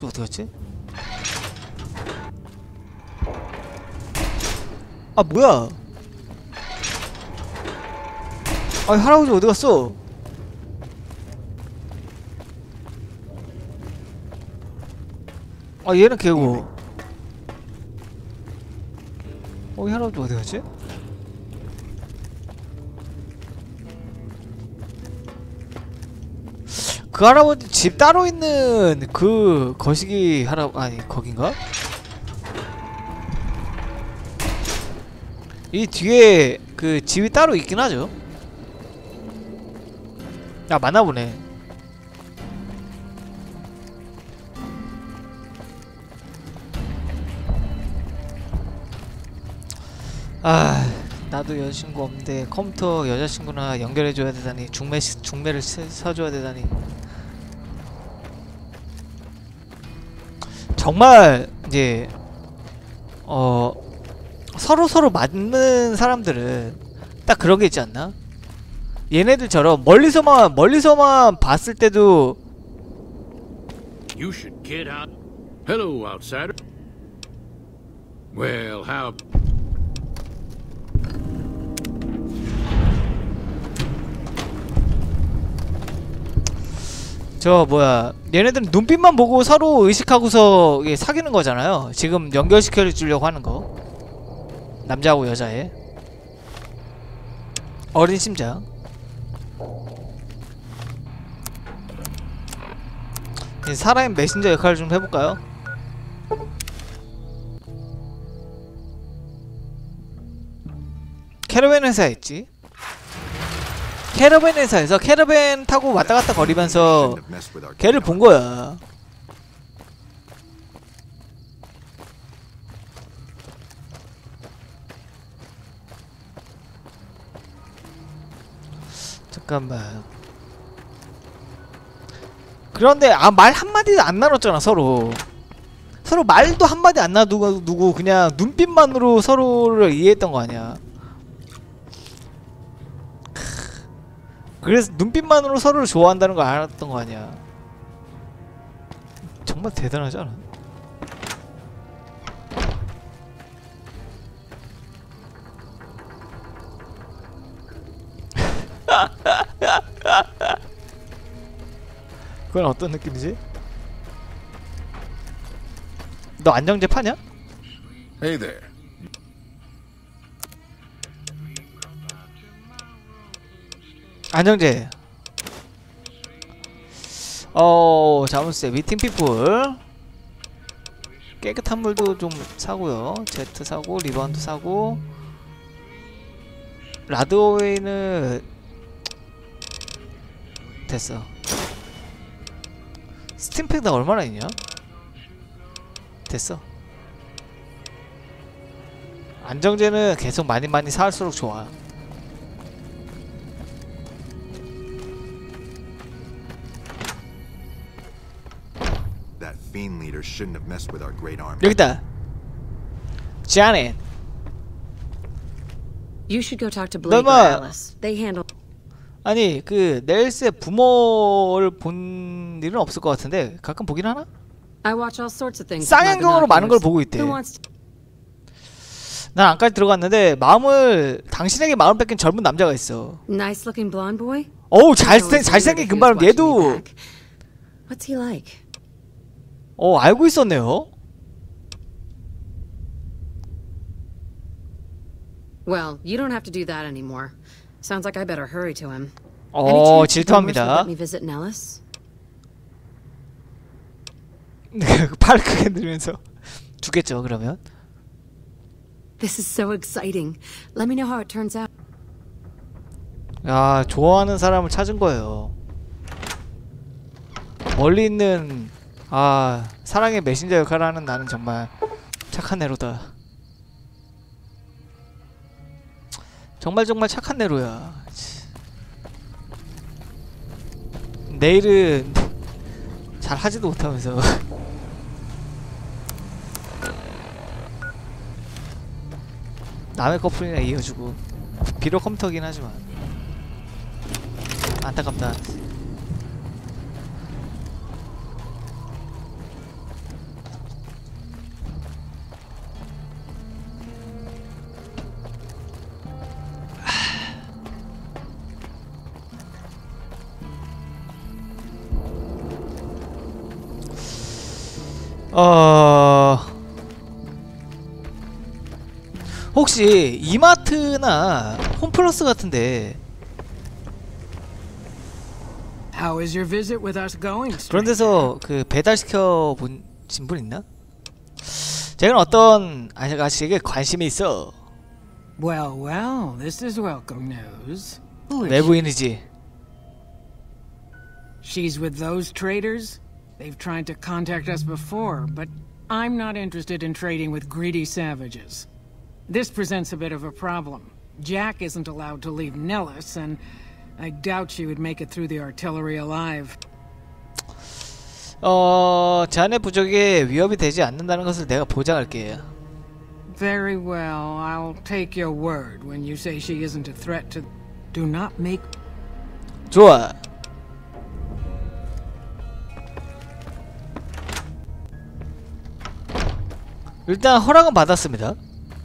어디 갔지? 아 뭐야? 아 할아버지 어디 갔어? 아 얘는 개고. 이 할아버지 어디 갔지? 그 할아버지 집 따로 있는 그 거시기 아니 거긴가? 이 뒤에 그 집이 따로 있긴 하죠. 아 맞나보네. 아 나도 여자친구 없는데 컴퓨터 여자친구나 연결해줘야 되다니. 중매를 사줘야 되다니. 정말 이제 서로 맞는 사람들은 딱 그런 게 있지 않나? 얘네들처럼 멀리서만 봤을 때도 You should get out. Hello, outsider. Well, how? 저 뭐야 얘네들은 눈빛만 보고 서로 의식하고서 이게 사귀는 거잖아요. 지금 연결시켜 주려고 하는 거. 남자하고 여자애. 어린 심장. 이제 사람의 메신저 역할을 좀 해볼까요? 캐러밴 회사에 있지. 캐러밴 회사에서 캐러밴 타고 왔다갔다 거리면서 걔를 본 거야. 잠깐만. 그런데 말 한마디도 안 나눴잖아. 서로 말도 한마디 안 나누고 그냥 눈빛만으로 서로를 이해했던 거 아니야. 그래서 눈빛만으로 서로를 좋아한다는 걸 알았던 거 아니야. 정말 대단하지 않아? 그건 어떤 느낌이지? 너 안정제 파냐? Hey there. 안정제. 자문세 미팅 피플. 깨끗한 물도 좀 사고요. 제트 사고 리바운드 사고. 라드어웨이는 됐어. 스팀팩 나 얼마나 있냐? 됐어. 안정제는 계속 많이 사할수록 좋아. 여기다. 자넷. You should go talk to Blake or Alice. They handle. 아니 그 넬스의 부모를 본 일은 없을 것 같은데 가끔 보긴 하나? I watch all sorts of things. 쌍안경으로 많은 걸 보고 있대. 난 안까지 들어갔는데 당신에게 마음을 뺏긴 젊은 남자가 있어. Nice looking blonde boy. 어우 잘생긴 금발. 얘도. What's he like? 알고 있었네요. Well, you don't have to do that anymore. Sounds like I better hurry to him. 질투합니다. Let me visit Nellis. 팔 크게 들면서 죽겠죠 그러면. This is so exciting. Let me know how it turns out. 야, 좋아하는 사람을 찾은 거예요. 멀리 있는 사랑의 메신저 역할을 하는 나는 정말 착한 애로다. 정말 착한 애로야. 내일은 잘 하지도 못하면서 남의 커플이나 이어주고. 비록 컴퓨터긴 하지만 안타깝다. 혹시 이마트나 홈플러스 같은데 How is your visit with us going? 그런 데서 그 배달시켜 보신 분 있나? 제가 어떤 아저씨에게 관심이 있어. Well, well, this is welcome news. Who is she? 외부인이지. She's with those traders? They've tried to contact us before, but I'm not interested in trading with greedy savages. This presents a bit of a problem. Jack isn't allowed to leave Nellis, and I doubt she would make it through the artillery alive. 자네 부족에 위협이 되지 않는다는 것을 내가 보장할게. Very well, I'll take your word when you say she isn't a threat to... Do not make... 좋아. 일단 허락은 받았습니다.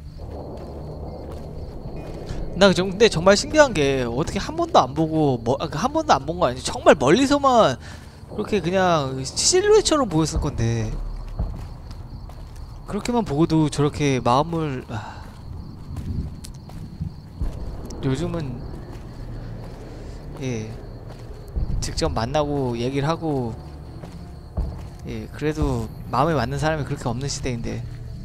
나 근데 정말 신기한 게 어떻게 한 번도 안 보고 한 번도 안 본 거 아니지? 정말 멀리서만 그렇게 그냥 실루엣처럼 보였을 건데 그렇게만 보고도 저렇게 마음을 요즘은 예 직접 만나고 얘기를 하고 예 그래도 마음에 맞는 사람이 그렇게 없는 시대인데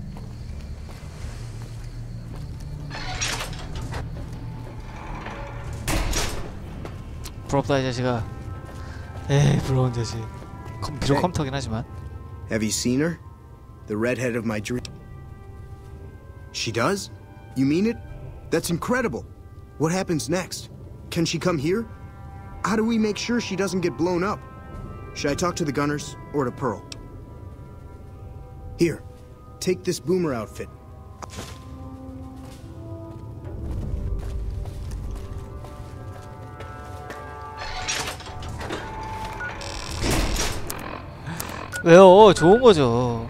부럽다 이 자식아. 에이 부러운 자식. 비록 컴퓨터긴 하지만. Have you seen her? The redhead of my dream. She does? You mean it? That's incredible. What happens next? Can she come here? How do we make sure she doesn't get blown up? Should I talk to the gunners or to Pearl? Here, take this boomer outfit. 왜요? 좋은 거죠.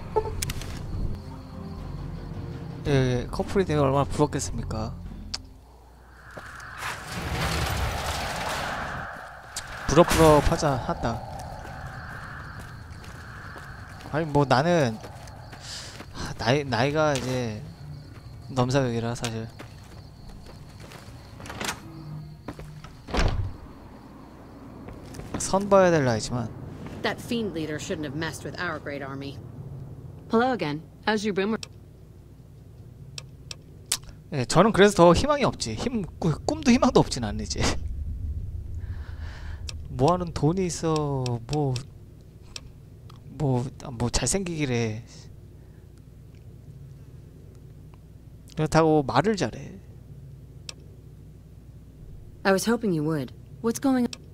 예, 커플이 되면 얼마나 부럽겠습니까? 부럽부럽 하자 한다. 아니 뭐 나는 나이가 이제 넘사벽이라 사실. 선 봐야 될 나이지만. That fiend leader shouldn't have messed with our great army. Hello again. How's your boomer? 예, 저는 그래서 더 희망이 없지. 꿈도 희망도 없진 않네 이제. 뭐하는 돈이 있어. 뭐 잘생기기래. 그렇다고 말을 잘해. I was hoping you would. What's going on?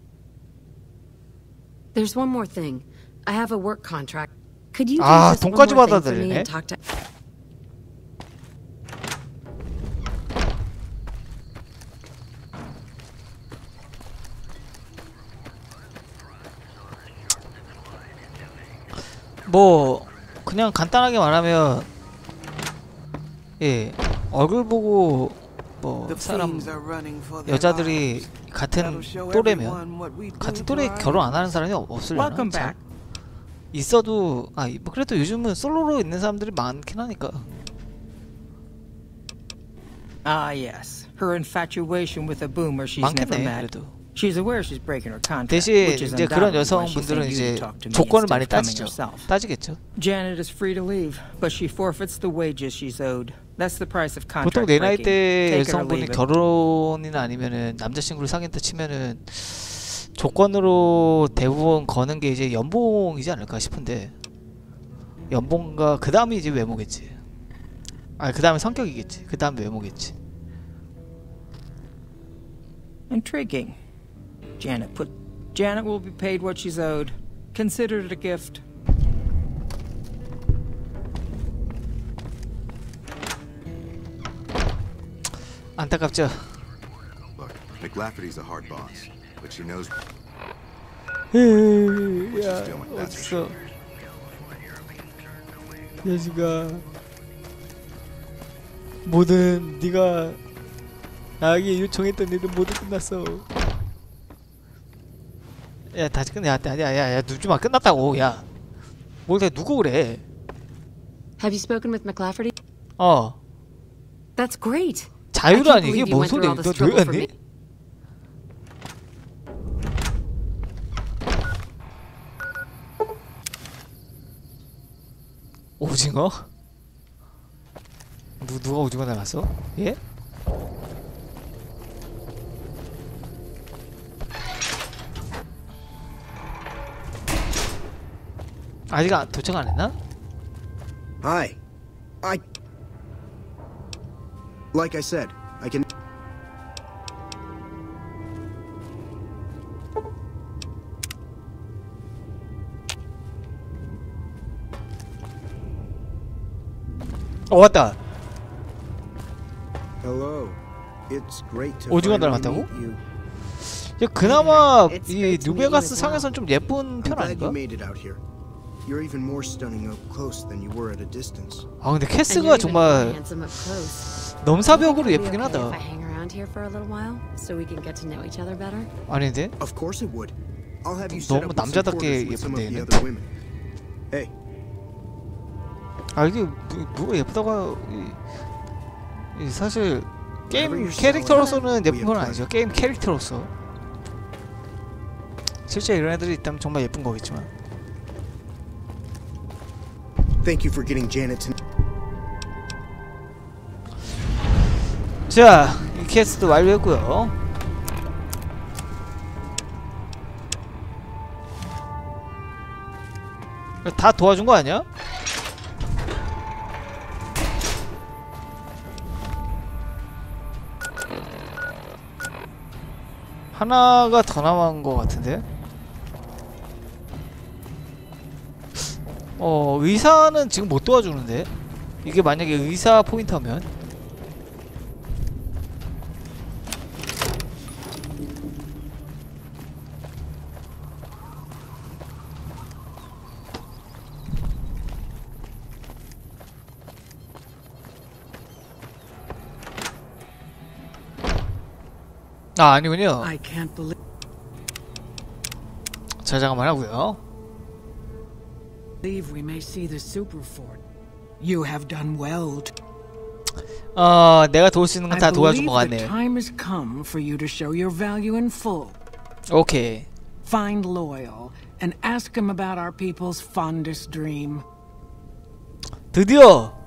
There's one more thing. I have a work contract. Could you do just one more 돈까지 thing for me 받아들이네. and talk to... 뭐 그냥 간단하게 말하면 예 얼굴 보고 뭐 사람 여자들이 같은 또래면 같은 또래 결혼 안 하는 사람이 없으려나? 참. 있어도 뭐 그래도 요즘은 솔로로 있는 사람들이 많긴 하니까. Ah, yes. Her infatuation with a boomer she's never 많겠네 met. 그래도. She's aware she's breaking her contract, 대신 which is 이제 그런 undoubtedly why she 여성분들은 sent you 이제 to talk to me 조건을 instead 많이 of coming 따지죠. herself. 따지겠죠. Janet is free to leave, but she forfeits the wages she's owed. That's the price of contract 보통 내 breaking. 나이대 Take it or 여성분이 leave it. 결혼이나 아니면은 남자친구를 사귄다 치면은 조건으로 대부분 거는 게 이제 연봉이지 않을까 싶은데 연봉과 그 다음이 이제 외모겠지. 그 다음에 성격이겠지. 그 다음 외모겠지. Intriguing. Janet will be paid what she's owed. Consider it a gift. 안타깝죠. Look, McLafferty's a hard boss, but she knows 야, 어딨어? 야지가 모든 네가 나에게 요청했던 일은 모두 끝났어. 야 다시 끝내. 야 누지 마. 끝났다고. 야 뭘 내가 누구 그래? Have you spoken with McLafferty? That's great. 자유라니 이게 뭔 소리야? 너 노였니? 오징어? 누가 오징어 나갔어? 예? 아직 도착 안 했나? Hi. Like I said, I can... 왔다. Hello. It's great to 오징어 finally 닮았다고? meet you. 야, 그나마 이 뉴베가스 상에선 좀 예쁜 편 I'm glad 아닌가? you made it out here. You're even more stunning up close than you were at a distance. 아 근데 캐스가 정말 넘사벽으로 예쁘긴 하다. 아닌데? Of course it would. I'll have you set 너무 up with some 남자답게 quarters with some of 예쁜데 the 얘는. other women. Hey, 아 이게 누가 예쁘다고 이 사실 게임 캐릭터로서는 예쁜 건 아니죠. 게임 캐릭터로서 실제 이런 애들이 있다면 정말 예쁜 거겠지만. thank you for getting Janet to... 자, 이 퀘스트 완료했고요. 다 도와준 거 아니야? 하나가 더 남은 거 같은데? 의사는 지금 못 도와주는데? 이게 만약에 의사 포인트면? 아, 아니군요. I can't believe 저장만 하고요. we may see the super fort. You have done well. 내가 도울 수 있는 건 다 I 도와준 것 believe the 같네. time has come for you to show your value in full. 오케이. Find Loyal and ask him about our people's fondest dream. 드디어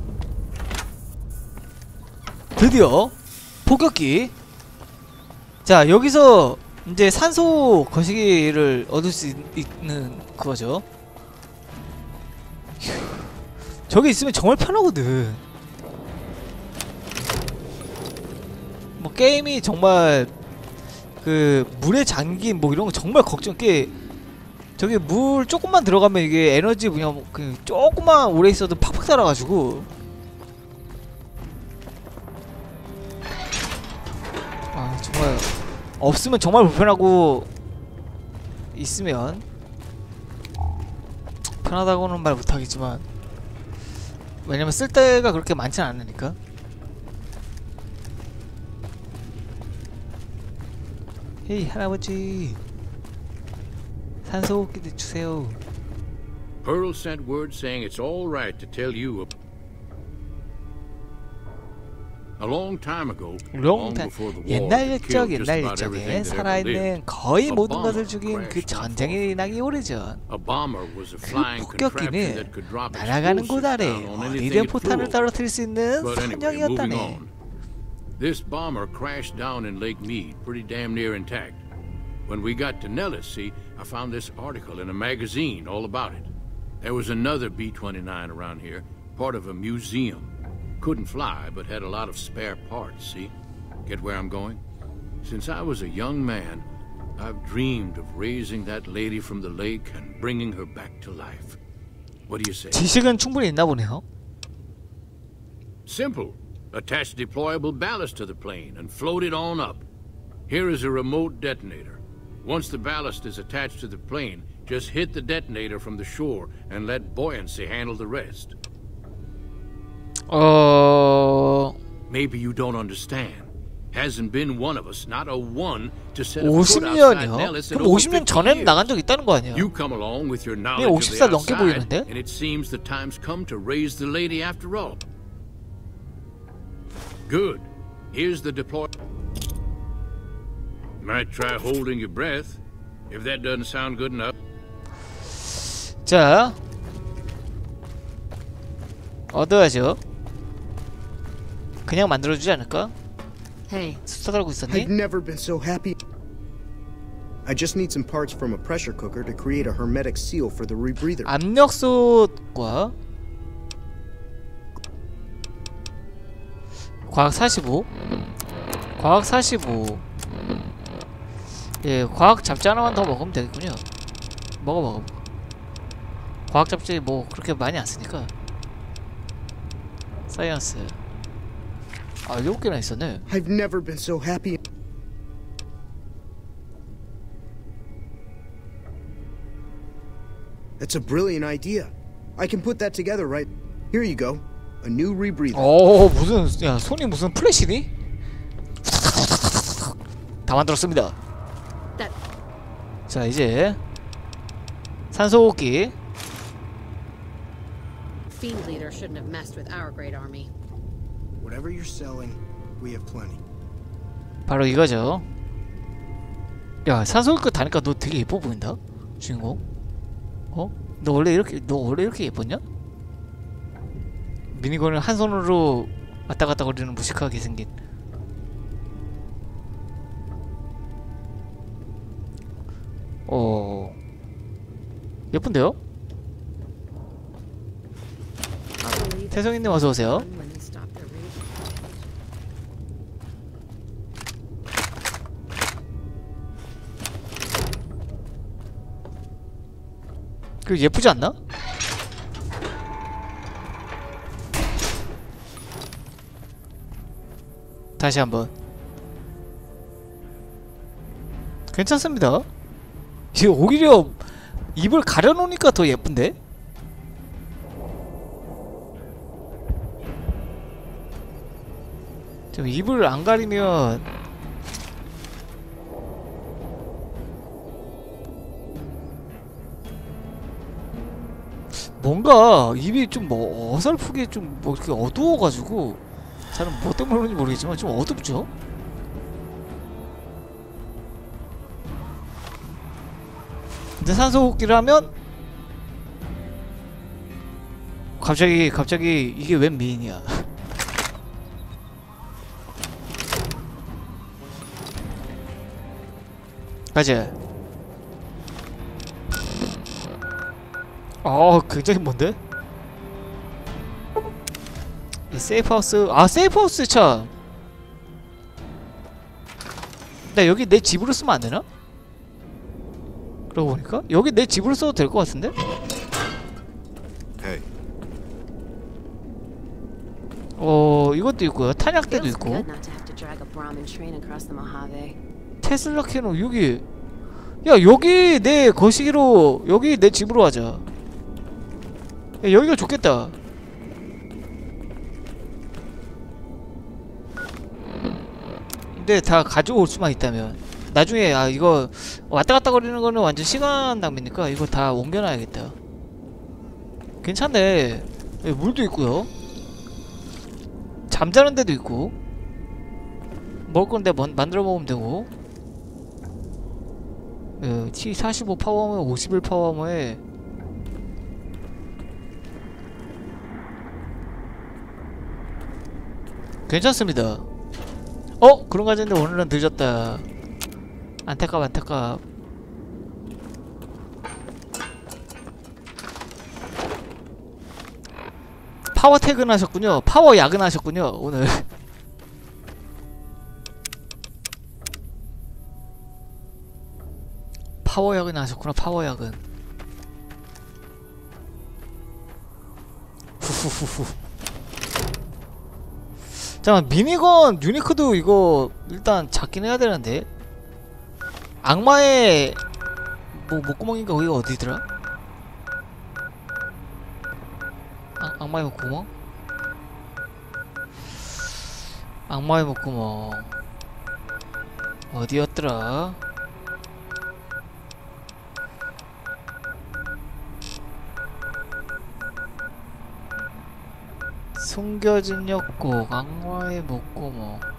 폭격기. 자, 여기서 이제 산소 거시기를 얻을 수 있는 그거죠. 휴, 저기 있으면 정말 편하거든. 뭐 게임이 정말 그 물에 잠긴 뭐 이런 거 정말 걱정. 저기 물 조금만 들어가면 이게 에너지 그냥 그 조금만 오래 있어도 팍팍 달아가지고. 아 정말 없으면 정말 불편하고 있으면 편하다고는 말 못하겠지만, 왜냐면 쓸 때가 그렇게 많지는 않으니까. 헤이 할아버지, 산소 호흡기 주세요. Pearl sent word saying it's all right to tell you. A long time ago, long before the war, 옛날 that killed 옛적 just 옛날 about 옛적에 everything that ever 살아있는 lived. 거의 A 모든 bomber 것을 죽인 그 crashed on 전쟁이 나기 오래전, A bomber was a 그 flying contraption 폭격기는 that could drop 날아가는 곳 explosives 아래 down on anything 어디든 it 포탄을 flew over. 떨어뜨릴 수 있는 But anyway, moving 선영이었다네. on. This bomber crashed down in Lake Mead, pretty damn near intact. When we got to Nellis, see, I found this article in a magazine all about it. There was another B-29 around here, part of a museum. Couldn't fly, but had a lot of spare parts, see? Get where I'm going? Since I was a young man, I've dreamed of raising that lady from the lake and bringing her back to life. What do you say? 지식은 충분히 있나 보네요. Simple. Attach deployable ballast to the plane and float it on up. Here is a remote detonator. Once the ballast is attached to the plane, just hit the detonator from the shore and let buoyancy handle the rest. Maybe you don't understand. Hasn't been one of us, not a one, to set a foot outside 50년이요? Nellis in 그럼 over 50년 50 전에는 years. 나간 적 있다는 거 아니야? You come along with your 얘 knowledge of 50살 the 넘게 outside, 보이는데? and it seems the time's come to raise the lady after all. Good. Here's the deploy. Might try holding your breath, if that doesn't sound good enough. 자, 얻어야죠. 그냥 만들어주지 않을까? Hey, 수사 달고 있었니? I've never been so happy. I just need some parts from a pressure cooker to create a hermetic seal for the rebreather. 압력솥과 과학 45. 과학 45. 예, 과학 잡지 하나만 더 먹으면 되겠군요. 먹어. 과학 잡지 뭐 그렇게 많이 안 쓰니까. 사이언스. 아, 7개나 있었네. I've never been so happy. That's a brilliant idea. I can put that together, right? Here you go. A new rebreather. 무슨, 야, 손이 무슨 플래시니? 다 만들었습니다. 자, 이제 산소호흡기. Fiend leader shouldn't have messed with our great army. Whatever you're selling, we have plenty. 바로 이거죠. 야, 산소호흡기 다니까 너 되게 예뻐 보인다, 주인공. 어? 너 원래 이렇게 예뻤냐? 미니건을 한 손으로 왔다 갔다 거리는 무식하게 생긴. 예쁜데요? 태성이님 어서 오세요. 그 예쁘지 않나? 다시 한번. 괜찮습니다. 이게 오히려 입을 가려놓으니까 더 예쁜데? 좀 입을 안 가리면 뭔가 입이 좀 뭐 어설프게 좀 뭐 이렇게 어두워가지고 잘은 뭐 때문에 그런지 모르겠지만 좀 어둡죠? 근데 산소호흡기를 하면 갑자기 이게 웬 미인이야. 가지. 굉장히 뭔데? 이 세이프하우스. 세이프하우스 참. 나 여기 내 집으로 쓰면 안 되나? 그러고 보니까 여기 내 집으로 써도 될 것 같은데? Hey. 이것도 있고요. 탄약대도 있고. 테슬라 캐논 여기. 야, 여기 내 거시기로, 여기 내 집으로 하자. 야, 여기가 좋겠다. 근데 다 가져올 수만 있다면. 나중에 이거 왔다 갔다 거리는 거는 완전 시간 낭비니까 이거 다 옮겨놔야겠다. 괜찮네. 물도 있고요. 잠자는 데도 있고. 먹을 건데 만들어 먹으면 되고. T45 파워머에 51 파워머에 괜찮습니다. 그런 거 가졌는데 오늘은 늦었다. 안타깝. 파워 퇴근하셨군요. 파워 야근하셨군요 오늘. 파워 야근 하셨구나. 파워 야근. 후후후후. 잠깐만, 미니건 유니크도 이거 일단 잡긴 해야 되는데. 악마의 뭐 목구멍인가 거기가 어디더라? 악마의 목구멍? 악마의 목구멍. 어디였더라? 숨겨진 협곡, 악마의 목구멍.